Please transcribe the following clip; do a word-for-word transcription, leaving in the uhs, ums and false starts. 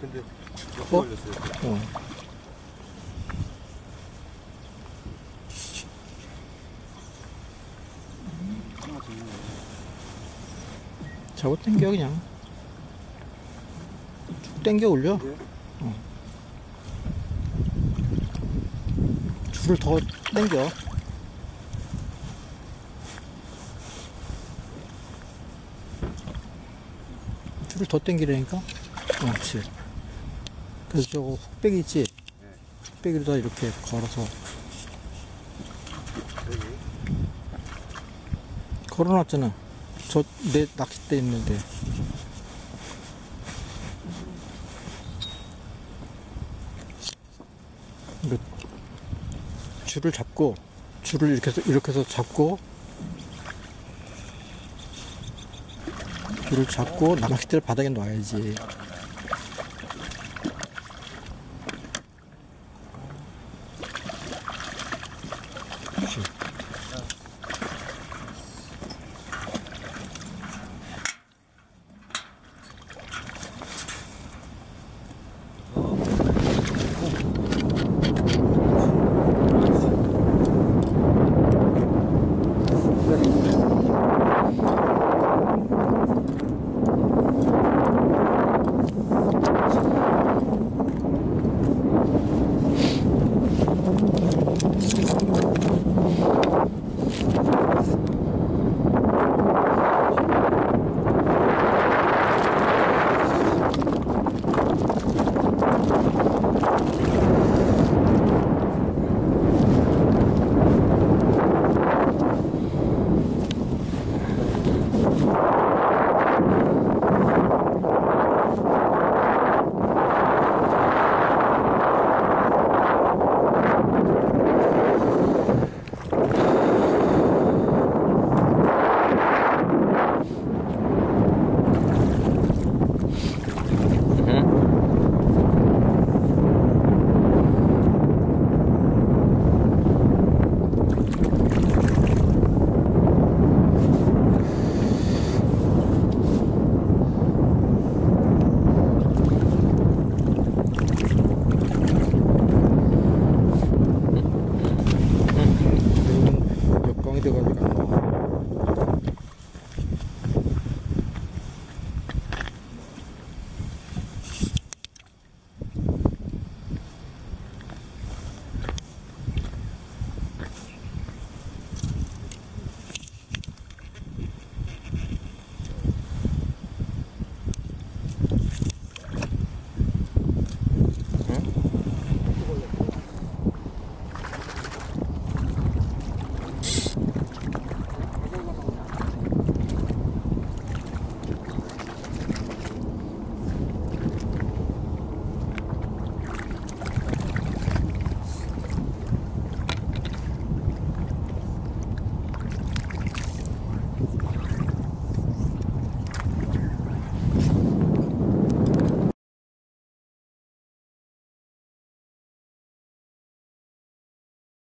근데 몇 어? 걸렸어요? 어. 잡아 당겨 그냥 쭉 당겨 올려. 어. 줄을 더 당겨. 줄을 더 당기라니까. 어, 그렇지. 그래서 저거 훅배기 있지? 훅배기로다 이렇게 걸어서 걸어놨잖아. 저 내 낚싯대 있는데. 이거 줄을 잡고 줄을 이렇게 해서 이렇게 해서 잡고 줄을 잡고 낚싯대를 바닥에 놔야지.